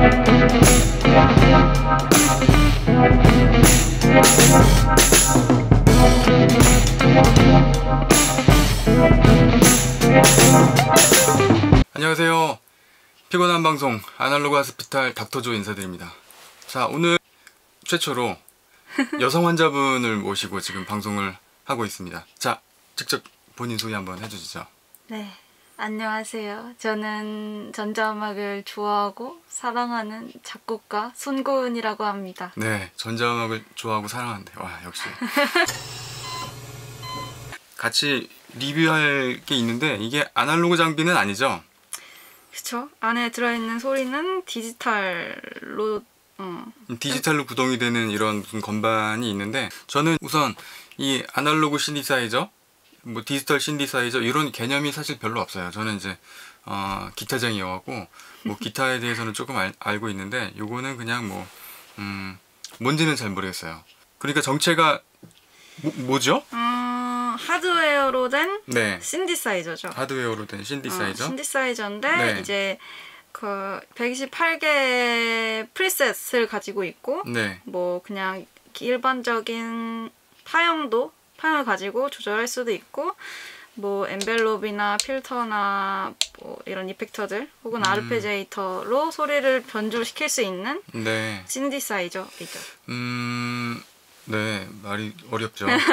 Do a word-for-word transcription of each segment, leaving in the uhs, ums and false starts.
안녕하세요. 피곤한 방송 아날로그 하스피탈 닥터조 인사드립니다. 자, 오늘 최초로 여성 환자분을 모시고 지금 방송을 하고 있습니다. 자, 직접 본인 소개 한번 해주시죠. 네, 안녕하세요. 저는 전자음악을 좋아하고 사랑하는 작곡가 손고은이라고 합니다. 네, 전자음악을 좋아하고 사랑하는데 와, 역시 같이 리뷰할 게 있는데 이게 아날로그 장비는 아니죠? 그쵸? 안에 들어있는 소리는 디지털로 어. 디지털로 구동이 되는 이런 무슨 건반이 있는데, 저는 우선 이 아날로그 신디사이저, 뭐 디지털 신디사이저 이런 개념이 사실 별로 없어요. 저는 이제 어, 기타쟁이여갖고 뭐 기타에 대해서는 조금 알, 알고 있는데 요거는 그냥 뭐 음, 뭔지는 잘 모르겠어요. 그러니까 정체가 뭐, 뭐죠? 어, 하드웨어로 된 네. 신디사이저죠. 하드웨어로 된 신디사이저. 어, 신디사이저인데 네. 이제 그 백이십팔 개 프리셋을 가지고 있고, 네. 뭐 그냥 일반적인 파형도 파형을 가지고 조절할 수도 있고, 뭐 엔벨롭이나 필터나 뭐 이런 이펙터들 혹은 음. 아르페지에이터로 소리를 변조시킬 수 있는 네. 신디사이저이죠. 음, 네, 말이 어렵죠. 어.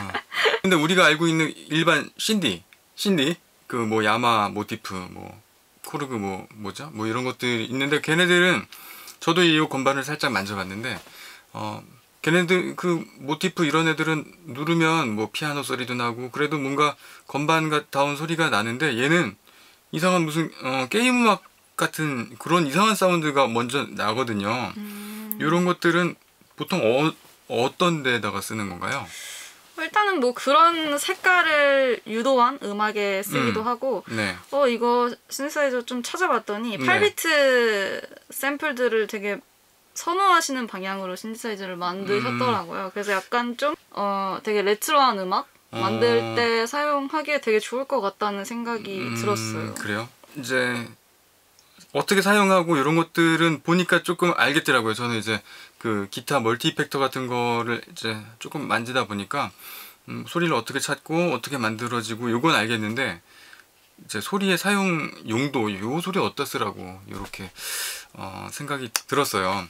근데 우리가 알고 있는 일반 신디, 신디, 그 뭐 야마 모티프, 뭐 코르그 뭐 뭐죠? 뭐 이런 것들이 있는데, 걔네들은 저도 이 건반을 살짝 만져봤는데, 어, 걔네들 그 모티프 이런 애들은 누르면 뭐 피아노 소리도 나고 그래도 뭔가 건반다운 소리가 나는데, 얘는 이상한 무슨 어, 게임 음악 같은 그런 이상한 사운드가 먼저 나거든요. 음. 이런 것들은 보통 어, 어떤 데다가 쓰는 건가요? 일단은 뭐 그런 색깔을 유도한 음악에 쓰기도 음. 하고, 네. 어 이거 신디사이저 좀 찾아봤더니 네. 팔 비트 샘플들을 되게 선호하시는 방향으로 신디사이저를 만드셨더라고요. 음. 그래서 약간 좀 어 되게 레트로한 음악 만들 어... 때 사용하기에 되게 좋을 것 같다는 생각이 음, 들었어요. 그래요? 이제 어떻게 사용하고 이런 것들은 보니까 조금 알겠더라고요. 저는 이제 그 기타 멀티 이펙터 같은 거를 이제 조금 만지다 보니까 음, 소리를 어떻게 찾고 어떻게 만들어지고 요건 알겠는데, 이제 소리의 사용 용도, 요 소리 어디다 쓰라고 이렇게 어, 생각이 들었어요.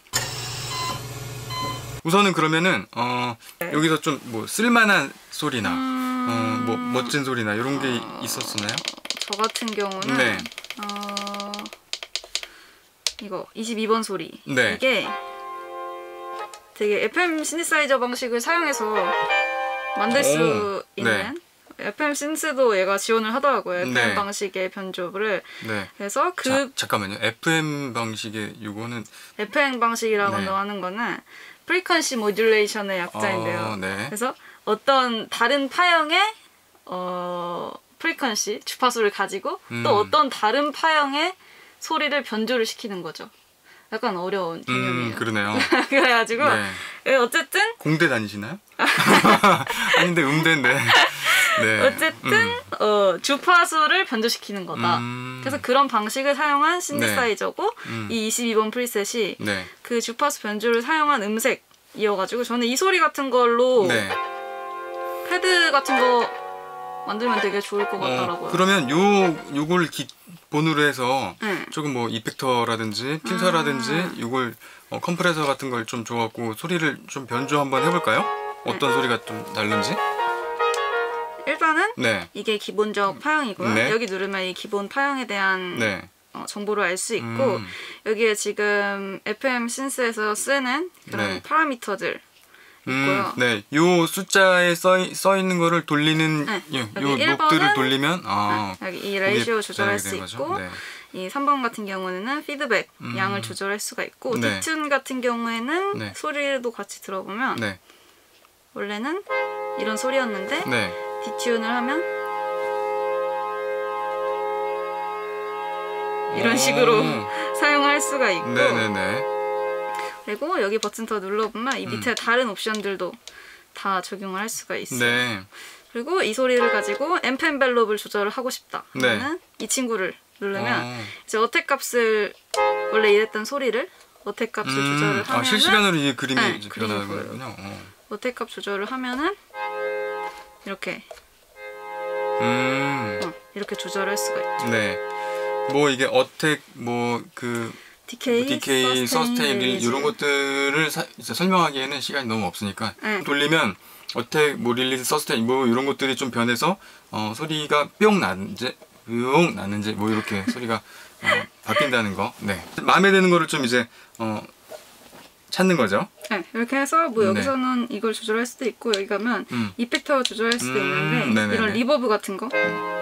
우선은 그러면은 어, 네. 여기서 좀 뭐 쓸만한 소리나 음... 어, 뭐 멋진 소리나 이런 게 어... 있었었나요? 저 같은 경우는 네. 어... 이거 이십이 번 소리. 네. 이게 되게 에프엠 신디사이저 방식을 사용해서 만들 수 오, 있는, 네. 에프엠 신스도 얘가 지원을 하더라고요. 에프엠 네. 방식의 변조를. 네. 그래서 그 자, 잠깐만요. 에프엠 방식의 이거는 에프엠 방식이라고 네. 하는 거는 프리퀀시 모듈레이션의 약자인데요. 어, 네. 그래서 어떤 다른 파형의 어, 프리퀀시 주파수를 가지고 음. 또 어떤 다른 파형의 소리를 변조를 시키는 거죠. 약간 어려운 개념이에요. 음, 그러네요. 그래가지고 네. 어쨌든 공대 다니시나요? 아닌데 음대인데. 네. 어쨌든 음. 어, 주파수를 변조시키는 거다. 음. 그래서 그런 방식을 사용한 신디사이저고, 네. 음. 이 이십이 번 프리셋이 네. 그 주파수 변조를 사용한 음색이어가지고, 저는 이 소리 같은 걸로 네. 패드 같은 거 만들면 되게 좋을 것 같더라고요. 어, 그러면 요 요걸 기본으로 해서 응. 조금 뭐 이펙터라든지 필터라든지 음. 요걸 어, 컴프레서 같은 걸 좀 줘갖고 소리를 좀 변조 한번 해볼까요? 어떤 네. 소리가 좀 날는지? 일단은 네. 이게 기본적 파형이고요. 네. 여기 누르면 이 기본 파형에 대한 네. 어, 정보를 알 수 있고, 음. 여기에 지금 에프엠 신스에서 쓰는 그런 네. 파라미터들 있고요. 음, 네, 요 숫자에 써, 써 있는 거를 돌리는 네. 요, 요 녹들을 돌리면 아, 네. 여기 이 레이시오 조절할 수 있고, 네. 이 삼 번 같은 경우에는 피드백 음. 양을 조절할 수가 있고, 네. 디튠 같은 경우에는 네. 소리도 같이 들어보면 네. 원래는 이런 소리였는데 네. 디튠을 하면 이런 식으로 사용할 수가 있고, 네네네. 그리고 여기 버튼 더 눌러보면 이 밑에 음. 다른 옵션들도 다 적용을 할 수가 있어요. 네. 그리고 이 소리를 가지고 앰프 엔벨롭을 조절을 하고 싶다. 그러면 네. 이 친구를 누르면 어. 이제 어택 값을 원래 이랬던 소리를 어택 값을 음. 조절을 하면은 아, 실시간으로 이 그림이 네, 이제 그림이 변하는군요. 어. 어택 값 조절을 하면은 이렇게 음. 어, 이렇게 조절할 수가 있죠. 네. 뭐 이게 어택 뭐그 디케이, 디케이, 서스테인 릴리즈. 이런 것들을 사, 이제 설명하기에는 시간이 너무 없으니까 네. 돌리면 어택, 뭐 릴리즈, 서스테인 뭐 이런 것들이 좀 변해서 어, 소리가 뿅 나는지 뿅 나는지 뭐 이렇게 소리가 어, 바뀐다는 거. 네. 마음에 드는 거를 좀 이제 어, 찾는 거죠. 네, 이렇게 해서 뭐 네. 여기서는 이걸 조절할 수도 있고 여기 가면 음. 이펙터 조절할 수도 음, 있는데 네네네. 이런 리버브 같은 거.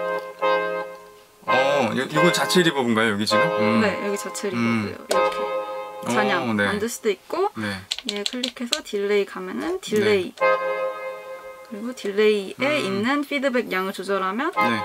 어, 이- 이거 자체 리버브인가요, 여기 지금? 음. 네, 여기 자체 음. 리버브요. 이렇게 잔향 어, 네. 만들 수도 있고 네. 얘 클릭해서 딜레이 가면은 딜레이 그리고 딜레이에 음. 있는 피드백 양을 조절하면 네.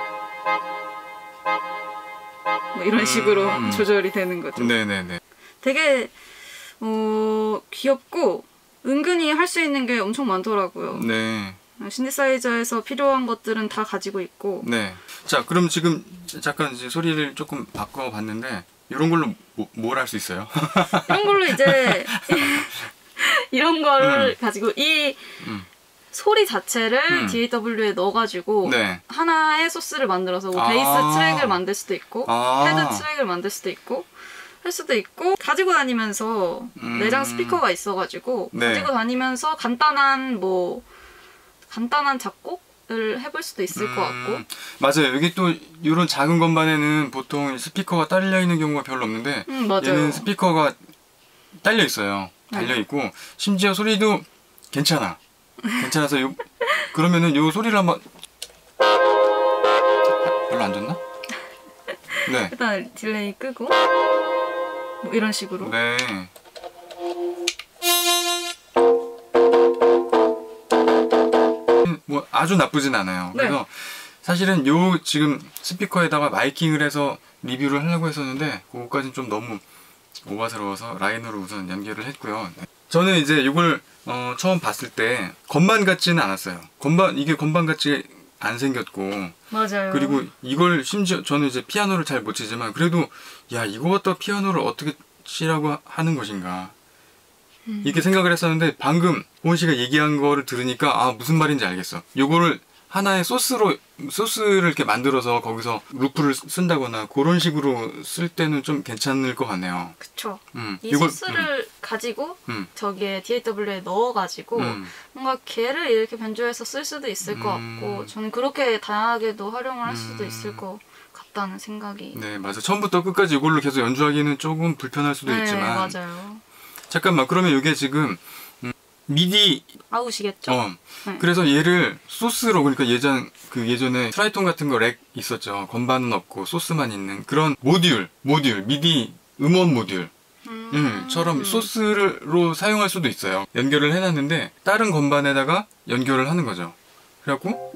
뭐 이런 식으로 음. 조절이 되는 거죠. 네네네. 되게 어, 귀엽고 은근히 할 수 있는 게 엄청 많더라고요. 네. 신디사이저에서 필요한 것들은 다 가지고 있고 네. 자, 그럼 지금 잠깐 이제 소리를 조금 바꿔봤는데 이런 걸로 뭐, 뭘 할 수 있어요? 이런 걸로 이제 이런 거를 음. 가지고 이 음. 소리 자체를 음. 디에이더블유에 넣어가지고 네. 하나의 소스를 만들어서 뭐 아. 베이스 트랙을 만들 수도 있고 아. 헤드 트랙을 만들 수도 있고 할 수도 있고 가지고 다니면서 음. 내장 스피커가 있어가지고 네. 가지고 다니면서 간단한 뭐 간단한 작곡을 해볼 수도 있을 것 같고 음, 맞아요. 여기 또 이런 작은 건반에는 보통 스피커가 딸려 있는 경우가 별로 없는데 음, 맞아요. 얘는 스피커가 딸려 있어요. 달려 있고 심지어 소리도 괜찮아. 괜찮아서 요 그러면은 요 소리를 한번 별로 안 좋나? 네. 일단 딜레이 끄고 뭐 이런 식으로 네. 뭐 아주 나쁘진 않아요. 네. 그래서 사실은 요 지금 스피커에다가 마이킹을 해서 리뷰를 하려고 했었는데 그거까지는 좀 너무 오바스러워서 라인으로 우선 연결을 했고요. 네. 저는 이제 이걸 어, 처음 봤을 때 건반 같지는 않았어요. 건반 이게 건반 같이 안 생겼고 맞아요. 그리고 이걸 심지어 저는 이제 피아노를 잘 못 치지만 그래도 야 이거 갖다 피아노를 어떻게 치라고 하는 것인가 음. 이렇게 생각을 했었는데 방금 보은 씨가 얘기한 거를 들으니까 아 무슨 말인지 알겠어. 요거를 하나의 소스로 소스를 이렇게 만들어서 거기서 루프를 쓴다거나 그런 식으로 쓸 때는 좀 괜찮을 것 같네요. 그쵸. 음, 이 이걸- 소스를 가지고 음, 저기에 디에이더블유에 넣어가지고 음, 뭔가 걔를 이렇게 변조해서 쓸 수도 있을 것 음. 같고 저는 그렇게 다양하게도 활용을 할 수도 음. 있을 것 같다는 생각이 네 맞아. 처음부터 끝까지 이걸로 계속 연주하기는 조금 불편할 수도 네, 있지만 맞아요. 잠깐만 그러면 이게 지금 음, 미디 아웃이겠죠? 어 네. 그래서 얘를 소스로 그러니까 예전 그 예전에 트라이톤 같은 거 렉 있었죠. 건반은 없고 소스만 있는 그런 모듈 모듈 미디 음원 모듈 음. 음, 처럼 소스로 사용할 수도 있어요. 연결을 해놨는데 다른 건반에다가 연결을 하는 거죠. 그래갖고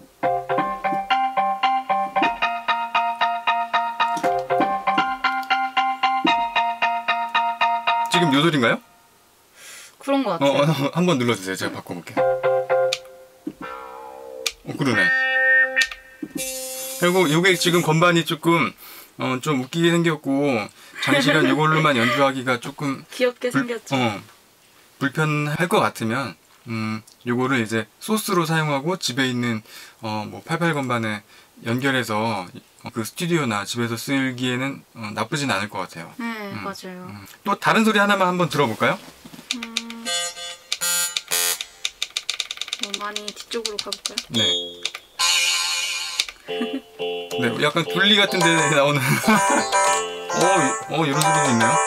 지금 요 소리인가요? 그런 것 어, 같아요. 어, 한번 눌러주세요. 제가 바꿔볼게요. 어, 그러네. 그리고 요게 지금 건반이 조금 어, 좀 웃기게 생겼고 장시간 이걸로만 연주하기가 조금 귀엽게 불, 생겼죠? 어, 불편할 것 같으면 음, 요거를 이제 소스로 사용하고 집에 있는 어, 뭐 팔십팔 건반에 연결해서 어, 그 스튜디오나 집에서 쓰기에는 어, 나쁘진 않을 것 같아요. 네, 음. 맞아요. 음. 또 다른 소리 하나만 한번 들어볼까요? 음. 뭐 많이 뒤쪽으로 가볼까요? 네. 네, 약간 둘리 같은 데 나오는 어, 어, 이런 소리도 있네요.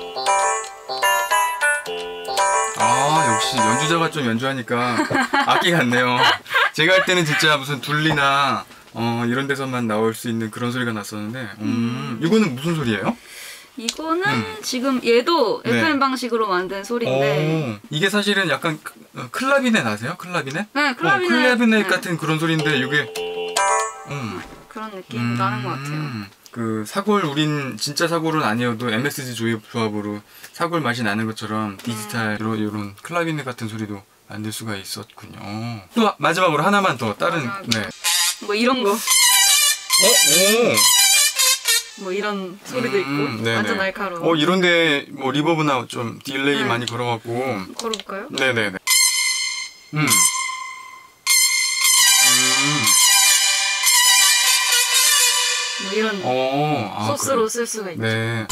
아, 역시 연주자가 좀 연주하니까 악기 같네요. 제가 할 때는 진짜 무슨 둘리나 어, 이런 데서만 나올 수 있는 그런 소리가 났었는데 음, 이거는 무슨 소리예요? 이거는 음. 지금 얘도 네. 에프엠 방식으로 만든 소리인데 오, 이게 사실은 약간 크- 어, 클라비넷 아세요? 클라비넷? 네, 클라비넷, 어, 클라비넷 네. 같은 그런 소리인데 이게 음, 그런 느낌 나는 것 같아요. 그 사골 우린 진짜 사골은 아니어도 엠에스지 조합, 조합으로 사골 맛이 나는 것처럼 디지털 이런 클라비넷 같은 소리도 만들 수가 있었군요. 또 마지막으로 하나만 더 다른 마지막으로. 네. 뭐 이런 거. 어? 오. 뭐 이런 소리도 음, 있고 네네. 완전 날카로워. 어 이런데 뭐 리버브나 좀 딜레이 네. 많이 걸어갖고. 걸어볼까요? 네네네. 음. 음. 뭐 이런 어, 아, 소스로 그래. 쓸 수가 있죠. 네.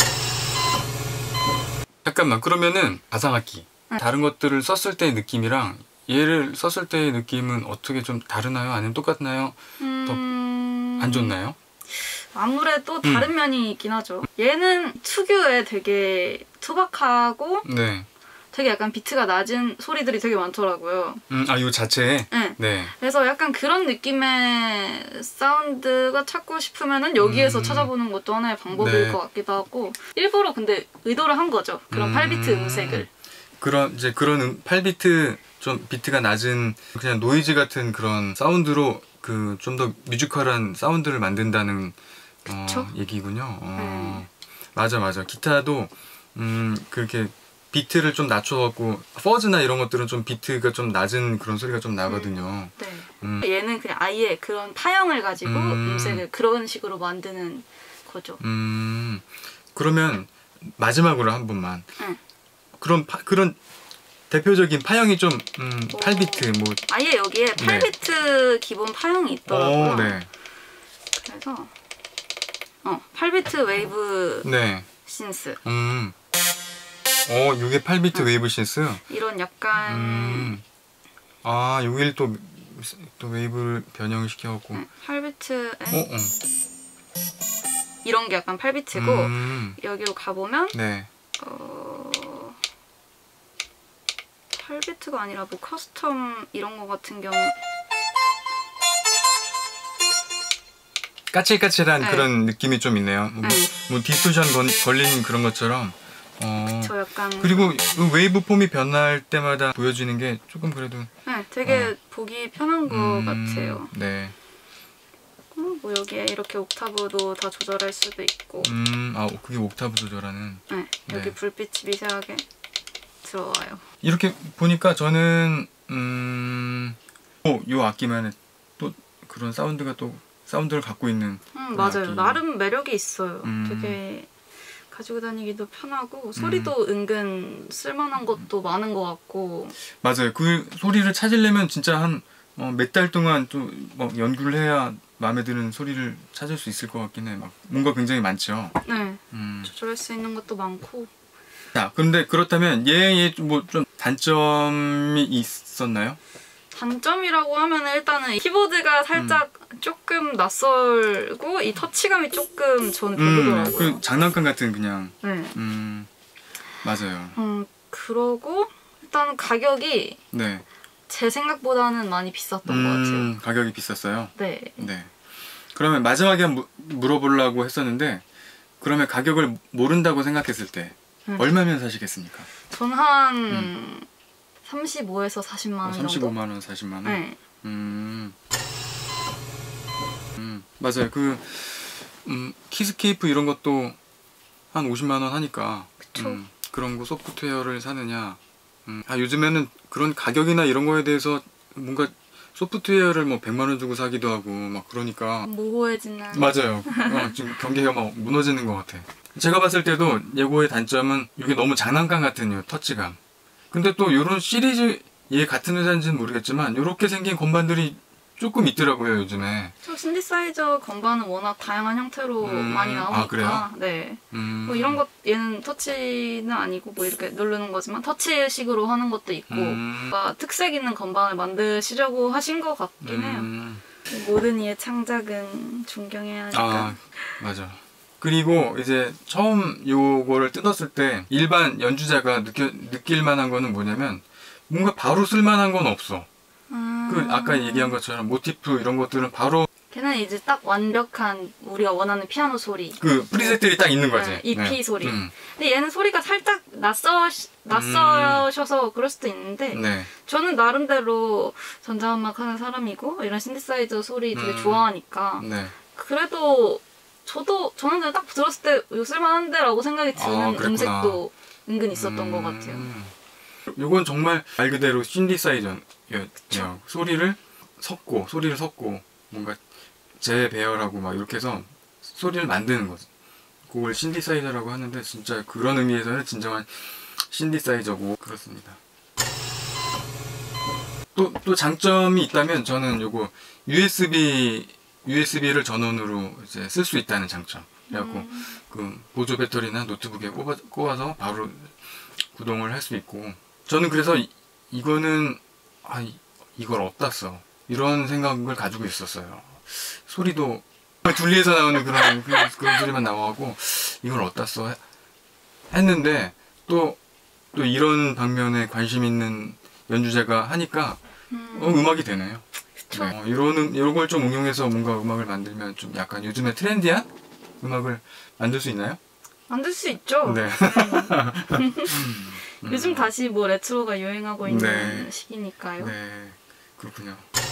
잠깐만 그러면은 가상악기 네. 다른 것들을 썼을 때의 느낌이랑 얘를 썼을 때의 느낌은 어떻게 좀 다르나요? 아니면 똑같나요? 음... 더 안 좋나요? 아무래도 다른 음. 면이 있긴 하죠. 얘는 특유의 되게 투박하고 네. 되게 약간 비트가 낮은 소리들이 되게 많더라고요. 음, 아, 요 자체에? 네. 네. 그래서 약간 그런 느낌의 사운드가 찾고 싶으면은 여기에서 음. 찾아보는 것도 하나의 방법일 네. 것 같기도 하고 일부러 근데 의도를 한 거죠. 그런 음. 팔 비트 음색을. 그런 이제 그런 음, 팔 비트 좀 비트가 낮은 그냥 노이즈 같은 그런 사운드로 그 좀 더 뮤지컬한 사운드를 만든다는 어, 얘기군요. 어. 네. 맞아 맞아. 기타도 음 그렇게 비트를 좀 낮춰갖고 퍼즈나 이런 것들은 좀 비트가 좀 낮은 그런 소리가 좀 나거든요. 네. 음. 얘는 그냥 아예 그런 파형을 가지고 음. 음색을 그런 식으로 만드는 거죠. 음 그러면 마지막으로 한 번만 응. 그런 파, 그런 대표적인 파형이 좀 음, 오. 팔 비트 뭐 아예 여기에 팔 비트 기본 파형이 있더라고요. 오, 네. 그래서 어 팔 비트 웨이브 네. 신스 음. 어, 이게 팔 비트 응. 웨이브 신스? 이런 약간 음. 아, 여기를 또, 또 웨이브를 변형시켜갖고. 응, 팔 비트에 어, 어. 이런 게 약간 팔 비트고 음. 여기로 가보면 네. 어... 팔 비트가 아니라 뭐 커스텀 이런 거 같은 경우 까칠까칠한 네. 그런 느낌이 좀 있네요. 뭐, 네. 뭐 디스토션 건, 걸린 그런 것처럼. 어. 저 약간 그리고 그 웨이브 폼이 변할 때마다 보여지는 게 조금 그래도. 네, 되게 어. 보기 편한 것 음, 같아요. 네. 음, 뭐 여기에 이렇게 옥타브도 다 조절할 수도 있고 음, 아, 그게 옥타브 조절하는. 네, 여기 네. 불빛이 미세하게 들어와요. 이렇게 보니까 저는 음, 어, 요 악기만의 또 그런 사운드가 또 사운드를 갖고 있는. 음, 맞아요. 악기. 나름 매력이 있어요. 음. 되게 가지고 다니기도 편하고 소리도 음. 은근 쓸만한 것도 많은 것 같고 맞아요. 그 소리를 찾으려면 진짜 한 몇 달 동안 좀 뭐 연구를 해야 마음에 드는 소리를 찾을 수 있을 것 같긴 해. 막 뭔가 굉장히 많죠. 네, 음. 조절할 수 있는 것도 많고 자, 그런데 그렇다면 얘의 뭐 좀 단점이 있었나요? 단점이라고 하면 일단은 키보드가 살짝 음. 조금 낯설고 이 터치감이 조금 저는 음, 별로더라고요. 그 장난감 같은 그냥. 네. 음, 맞아요. 음, 그러고 일단 가격이 네. 제 생각보다는 많이 비쌌던 것 같아요. 음, 가격이 비쌌어요. 네. 네. 그러면 마지막에 무, 물어보려고 했었는데 그러면 가격을 모른다고 생각했을 때 음. 얼마면 사시겠습니까? 전 한 음. 삼십오에서 사십만 원 어, 정도? 삼십오만 원, 사십만 원? 네. 음. 음, 맞아요. 그 음, 키스케이프 이런 것도 한 오십만 원 하니까 그쵸. 음, 그런 거 소프트웨어를 사느냐. 음, 아, 요즘에는 그런 가격이나 이런 거에 대해서 뭔가 소프트웨어를 뭐 백만 원 주고 사기도 하고 막 그러니까 모호해지는. 맞아요. 어, 지금 경계가 막 무너지는 것 같아. 제가 봤을 때도 예고의 단점은 이게 너무 장난감 같은 요 터치감. 근데 또 이런 시리즈 얘 같은 회사인지는 모르겠지만 이렇게 생긴 건반들이 조금 있더라고요 요즘에. 저 신디사이저 건반은 워낙 다양한 형태로 음, 많이 나오니까. 아, 그래요? 네. 음, 뭐 이런 것 얘는 터치는 아니고 뭐 이렇게 누르는 거지만 터치식으로 하는 것도 있고 음, 뭔가 특색 있는 건반을 만드시려고 하신 것 같긴 해요. 음, 모든 이의 창작은 존경해야 하니까. 아 맞아. 그리고 이제 처음 요거를 뜯었을 때 일반 연주자가 느껴, 느낄 만한 거는 뭐냐면 뭔가 바로 쓸만한 건 없어. 음... 그 아까 얘기한 것처럼 모티프 이런 것들은 바로 걔는 이제 딱 완벽한 우리가 원하는 피아노 소리. 그 프리셋들이 딱 있는 거지. 네, 이피 네. 소리. 음. 근데 얘는 소리가 살짝 낯서 낯서셔서 그럴 수도 있는데 네. 저는 나름대로 전자음악 하는 사람이고 이런 신디사이저 소리 되게 음. 좋아하니까 네. 그래도 저도 저는 그냥 딱 들었을 때 이거 쓸만한데라고 생각이 드는 아, 그랬구나. 음색도 은근 있었던 음. 것 같아요. 요건 정말 말 그대로 신디사이저예요. 소리를 섞고 소리를 섞고 뭔가 재배열하고 막 이렇게 해서 소리를 만드는 거죠. 곡을 신디사이저라고 하는데 진짜 그런 의미에서는 진정한 신디사이저고 그렇습니다. 또, 또 장점이 있다면 저는 요거 유에스비 유에스비를 전원으로 이제 쓸 수 있다는 장점. 그래갖고 음. 그 보조 배터리나 노트북에 꼽아, 꼽아서 바로 구동을 할 수 있고 저는 그래서 이, 이거는 아 이, 이걸 어디다 써 이런 생각을 가지고 있었어요. 소리도 둘리에서 나오는 그런 그런, 그런 소리만 나오고 이걸 어디다 써 했는데 또 또 이런 방면에 관심 있는 연주자가 하니까 음. 어, 음악이 되네요. 그쵸. 네. 어, 이런 이런 걸 좀 응용해서 뭔가 음악을 만들면 좀 약간 요즘에 트렌디한 음악을 만들 수 있나요? 만들 수 있죠. 네. 음. 요즘 다시 뭐 레트로가 유행하고 있는 네. 시기니까요. 네, 그렇군요.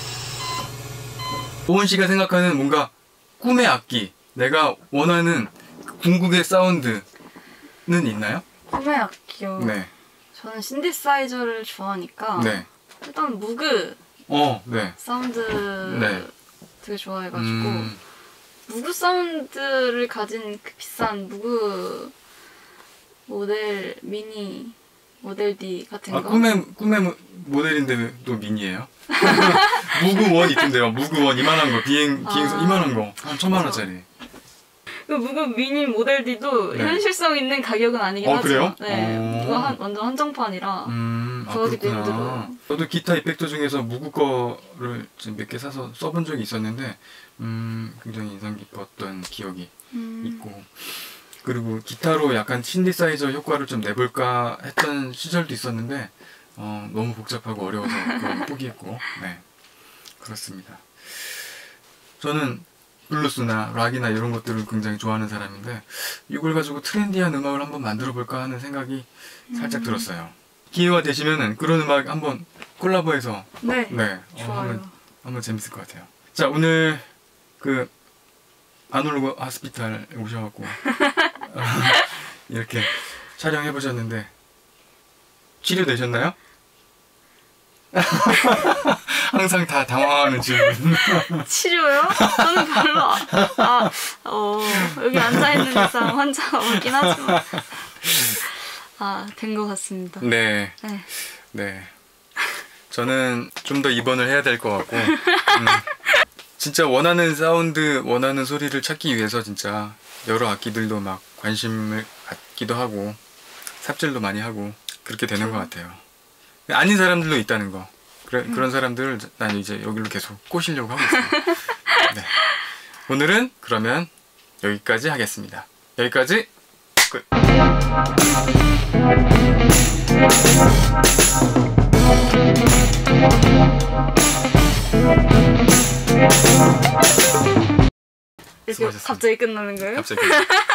보은 씨가 생각하는 뭔가 꿈의 악기, 내가 원하는 궁극의 사운드는 있나요? 꿈의 악기요. 네. 저는 신디사이저를 좋아하니까 네. 일단 무그 어, 네. 사운드 네. 되게 좋아해가지고 음, 무그 사운드를 가진 그 비싼 무그 모델 미니 모델 D 같은 거. 아, 꿈의 꿈의 모- 모델인데 왜 또 미니예요? 무구원 있던데요. 무구원 이만한 거 비행 비행선 아. 이만한 거 한 천만 원짜리. 그 무그 미니 모델 D도 네. 현실성 있는 가격은 아니긴 어, 하죠. 그래요? 네, 어. 이거 한, 완전 한정판이라 음, 아, 구하기도 그렇구나. 힘들어요. 저도 기타 이펙터 중에서 무구 거를 몇 개 사서 써본 적이 있었는데, 음, 굉장히 인상 깊었던 기억이 음. 있고, 그리고 기타로 약간 신디사이저 효과를 좀 내볼까 했던 시절도 있었는데, 어, 너무 복잡하고 어려워서 그건 포기했고, 네, 그렇습니다. 저는 블루스나 락이나 이런 것들을 굉장히 좋아하는 사람인데 이걸 가지고 트렌디한 음악을 한번 만들어 볼까 하는 생각이 살짝 음. 들었어요. 기회가 되시면은 그런 음악 한번 콜라보해서 네, 네 어, 좋아요. 한번, 한번 재밌을 것 같아요. 자, 오늘 그 아놀드 하스피탈 오셔갖고 이렇게 촬영해 보셨는데 치료되셨나요? 항상 다 당황하는 질문. 치료요? 저는 별로 아, 아, 어, 여기 앉아있는 이상 환자가 없긴 하지만 아, 된 것 같습니다. 네, 네. 네. 저는 좀 더 입원을 해야 될 것 같고 음, 진짜 원하는 사운드, 원하는 소리를 찾기 위해서 진짜 여러 악기들도 막 관심을 갖기도 하고 삽질도 많이 하고 그렇게 되는 것 같아요. 아닌 사람들도 있다는 거. 그래, 음. 그런 사람들을 난 이제 여기로 계속 꼬시려고 하고 있어요. 네. 오늘은 그러면 여기까지 하겠습니다. 여기까지 끝. 이렇게 수고하셨습니다. 갑자기 끝나는 거예요? 갑자기.